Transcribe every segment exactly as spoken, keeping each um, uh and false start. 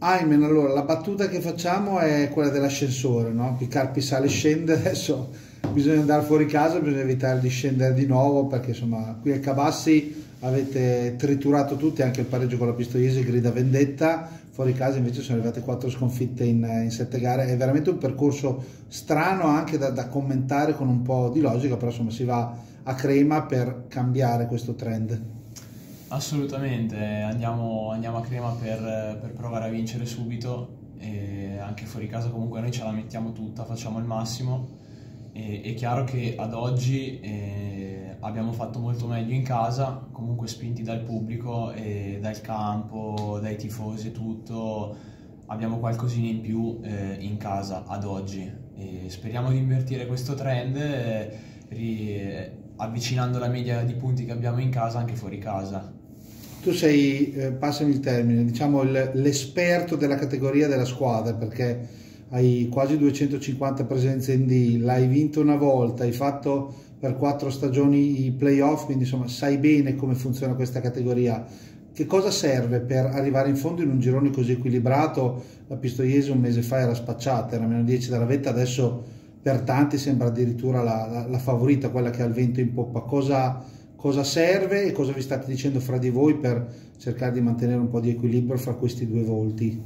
Aymen, allora la battuta che facciamo è quella dell'ascensore, no? Il Carpi sale e scende, adesso bisogna andare fuori casa, bisogna evitare di scendere di nuovo perché insomma qui a Cabassi avete triturato tutti, anche il pareggio con la Pistoiese grida vendetta, fuori casa invece sono arrivate quattro sconfitte in, in sette gare, è veramente un percorso strano anche da, da commentare con un po' di logica, però insomma si va a Crema per cambiare questo trend. Assolutamente, andiamo, andiamo a Crema per, per provare a vincere subito e anche fuori casa comunque noi ce la mettiamo tutta, facciamo il massimo e, è chiaro che ad oggi eh, abbiamo fatto molto meglio in casa, comunque spinti dal pubblico e dal campo, dai tifosi e tutto, abbiamo qualcosina in più eh, in casa ad oggi e speriamo di invertire questo trend eh, ri, avvicinando la media di punti che abbiamo in casa anche fuori casa. Tu sei, eh, passami il termine, diciamo l'esperto della categoria della squadra perché hai quasi duecentocinquanta presenze in D, l'hai vinto una volta, hai fatto per quattro stagioni i playoff, quindi insomma sai bene come funziona questa categoria. Che cosa serve per arrivare in fondo in un girone così equilibrato? La Pistoiese un mese fa era spacciata, era meno dieci dalla vetta, adesso per tanti sembra addirittura la, la, la favorita, quella che ha il vento in poppa. Cosa, cosa serve e cosa vi state dicendo fra di voi per cercare di mantenere un po' di equilibrio fra questi due volti?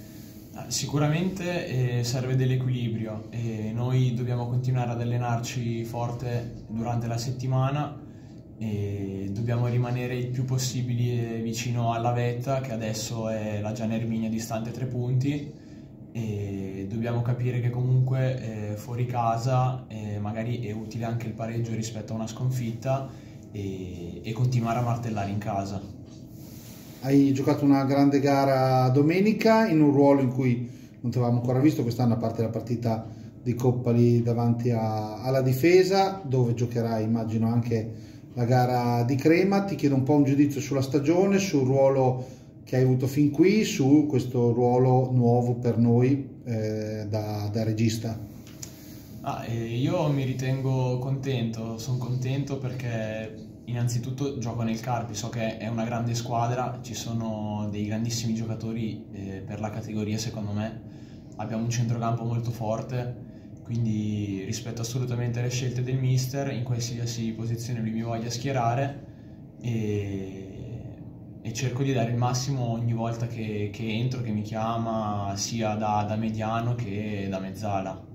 Sicuramente eh, serve dell'equilibrio e noi dobbiamo continuare ad allenarci forte durante la settimana e dobbiamo rimanere il più possibile vicino alla vetta che adesso è la Gian Erminio distante tre punti e dobbiamo capire che comunque eh, fuori casa eh, magari è utile anche il pareggio rispetto a una sconfitta e, e continuare a martellare in casa. Hai giocato una grande gara domenica in un ruolo in cui non ti avevamo ancora visto quest'anno, a parte la partita di Coppa lì davanti a, alla difesa, dove giocherai immagino anche la gara di Crema. Ti chiedo un po' un giudizio sulla stagione, sul ruolo che hai avuto fin qui, su questo ruolo nuovo per noi eh, da, da regista. Ah, eh, io mi ritengo contento, sono contento perché innanzitutto gioco nel Carpi, so che è una grande squadra, ci sono dei grandissimi giocatori eh, per la categoria secondo me, abbiamo un centrocampo molto forte, quindi rispetto assolutamente alle scelte del mister, in qualsiasi posizione lui mi voglia schierare e, e cerco di dare il massimo ogni volta che, che entro, che mi chiama sia da, da mediano che da mezzala.